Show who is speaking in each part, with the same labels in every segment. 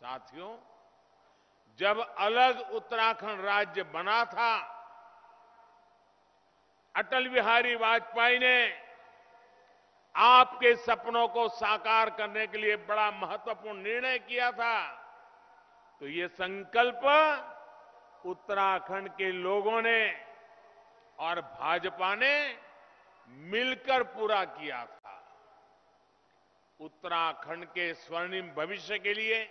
Speaker 1: साथियों, जब अलग उत्तराखंड राज्य बना था, अटल बिहारी वाजपेयी ने आपके सपनों को साकार करने के लिए बड़ा महत्वपूर्ण निर्णय किया था। तो ये संकल्प उत्तराखंड के लोगों ने और भाजपा ने मिलकर पूरा किया था। उत्तराखंड के स्वर्णिम भविष्य के लिए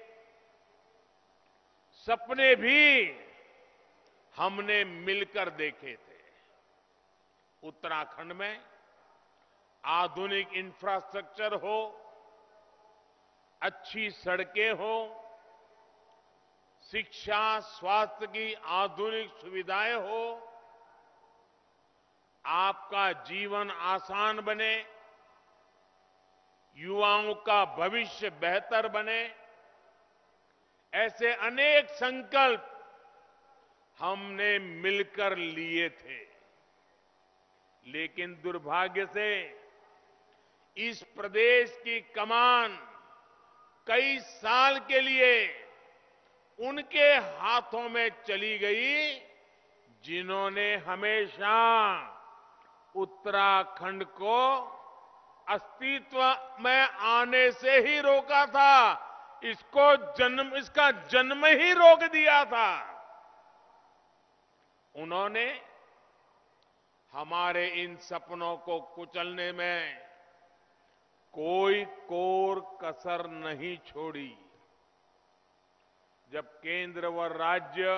Speaker 1: सपने भी हमने मिलकर देखे थे। उत्तराखंड में आधुनिक इंफ्रास्ट्रक्चर हो, अच्छी सड़कें हो, शिक्षा, स्वास्थ्य की आधुनिक सुविधाएं हो, आपका जीवन आसान बने, युवाओं का भविष्य बेहतर बने, ऐसे अनेक संकल्प हमने मिलकर लिए थे। लेकिन दुर्भाग्य से इस प्रदेश की कमान कई साल के लिए उनके हाथों में चली गई, जिन्होंने हमेशा उत्तराखंड को अस्तित्व में आने से ही रोका था। इसका जन्म ही रोक दिया था। उन्होंने हमारे इन सपनों को कुचलने में कोई कोर कसर नहीं छोड़ी। जब केंद्र व राज्य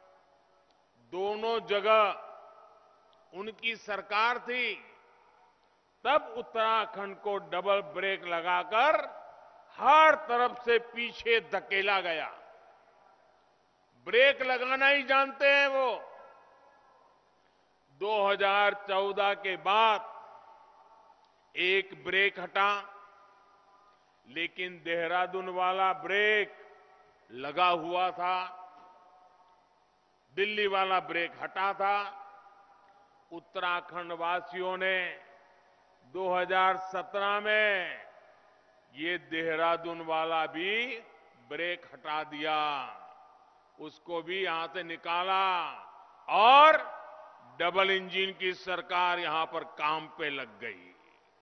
Speaker 1: दोनों जगह उनकी सरकार थी, तब उत्तराखंड को डबल ब्रेक लगाकर हर तरफ से पीछे धकेला गया। ब्रेक लगाना ही जानते हैं वो। 2014 के बाद एक ब्रेक हटा, लेकिन देहरादून वाला ब्रेक लगा हुआ था, दिल्ली वाला ब्रेक हटा था। उत्तराखंड वासियों ने 2017 में ये देहरादून वाला भी ब्रेक हटा दिया, उसको भी यहां से निकाला और डबल इंजन की सरकार यहां पर काम पे लग गई।